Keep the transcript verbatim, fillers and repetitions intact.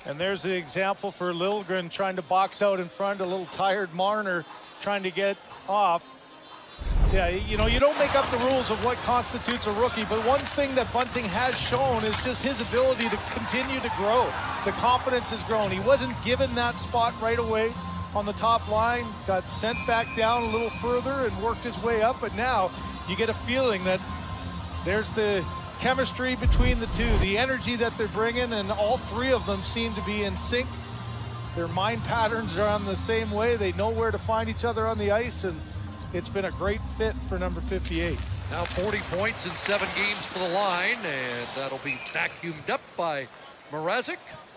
And there's the example for Liljegren trying to box out in front, a little tired Marner trying to get off. Yeah, you know, you don't make up the rules of what constitutes a rookie, but one thing that Bunting has shown is just his ability to continue to grow. The confidence has grown. He wasn't given that spot right away on the top line, got sent back down a little further and worked his way up, but now you get a feeling that there's the chemistry between the two, the energy that they're bringing, and all three of them seem to be in sync. Their mind patterns are on the same way. They know where to find each other on the ice, and it's been a great fit for number fifty-eight. Now forty points in seven games for the line, and that'll be vacuumed up by Mrazek.